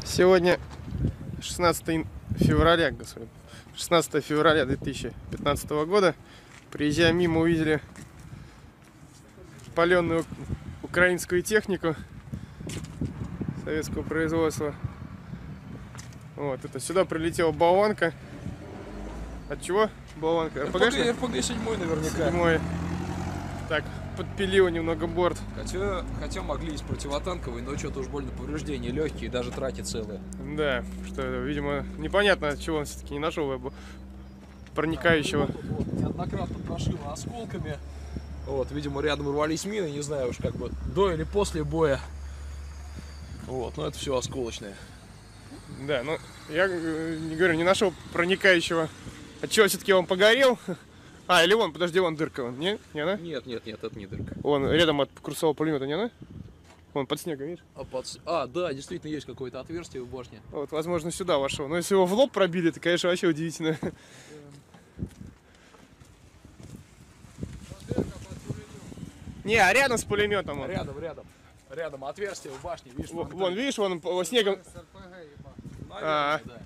Сегодня 16 февраля, 16 февраля 2015 года. Приезжая мимо, увидели паленую украинскую технику советского производства. Вот, это сюда прилетела болванка. От чего болванка? РПГ-шная? РПГ 7 наверняка. 7. Так, подпилила немного борт. Хотя могли из противотанковой, но что-то уж больно повреждения легкие, даже траки целые. Да, что это, видимо, непонятно, от чего он все-таки не нашел проникающего. Вот, неоднократно прошило осколками. Вот, видимо, рядом рвались мины, не знаю уж как бы до или после боя. Вот, но это все осколочное. Да, ну я не говорю, не нашел проникающего. От чего все-таки он погорел? А, или вон, подожди, вон дырка, вон, не она? Нет, это не дырка. Вон, рядом от курсового пулемета, не она? Вон, под снегом, видишь? Да, действительно есть какое-то отверстие в башне. Вот, возможно, сюда вошел. Но если его в лоб пробили, это, конечно, вообще удивительно. Не, а рядом с пулеметом. Он. Рядом отверстие в башне, видишь? Вон, видишь, вон по снегом. Наверное, да.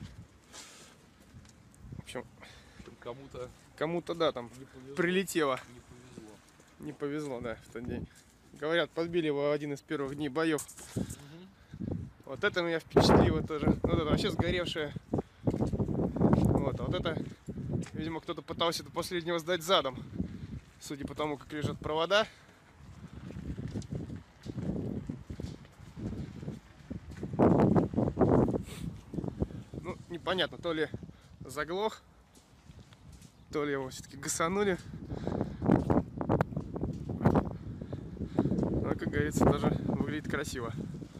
В общем, кому-то да, там прилетело. Не повезло, да, в тот день. Говорят, подбили его один из первых дней боев. Вот это меня впечатлило тоже. Вот это вообще сгоревшее. Вот, а вот это, видимо, кто-то пытался до последнего сдать задом. Судя по тому, как лежат провода. Ну, непонятно, то ли заглох, то ли его все-таки гасанули. Но, как говорится, тоже выглядит красиво.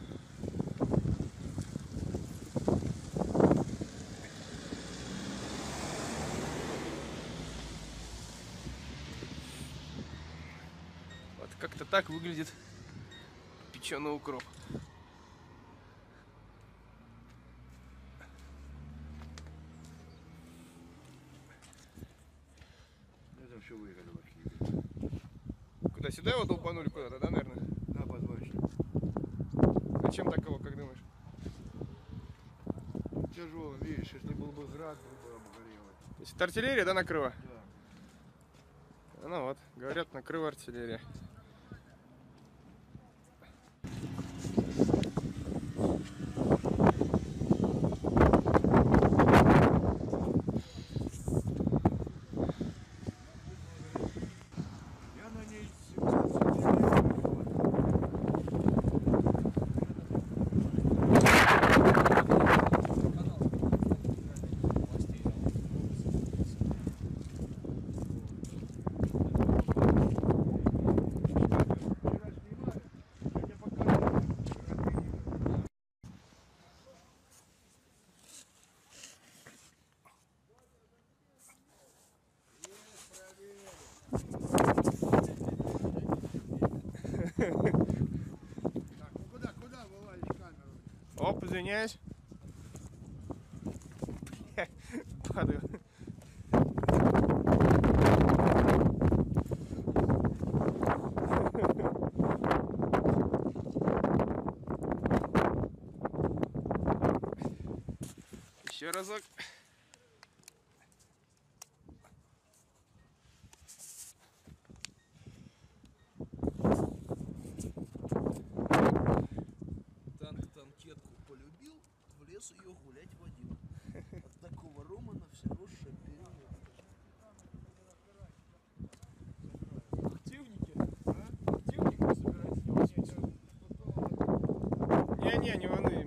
Вот как-то так выглядит печеный укроп. Куда, сюда его долбанули куда-то, да, наверное? Да, подвальчик. А чем так его, как думаешь? Тяжелый, видишь, если был бы град, было бы горело. То есть это артиллерия, да, накрыла? Да. Ну вот, говорят, накрыла артиллерия. Я на ней Так, ну куда вылазишь камеру? Оп, извиняюсь. Падаю. Еще разок. Танкетку полюбил, в лес ее гулять водил. От такого Романа вся росшая перемена. Активники? А? Активники собираются делать? Не, не волнуйся.